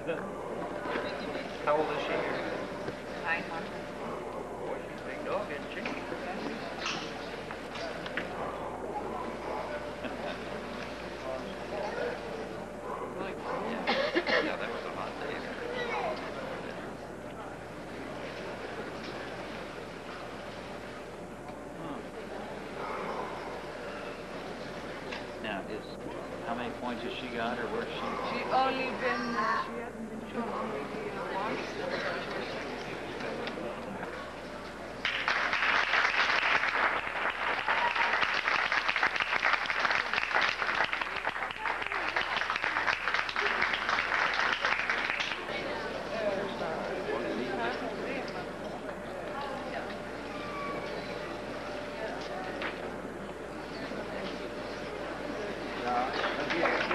How old is she here? 900. Boy, she's a big dog, isn't she? Yeah, that was a hot day. Now, how many points has she got, or where's she? She only been, she hasn't been shown only once. Yeah.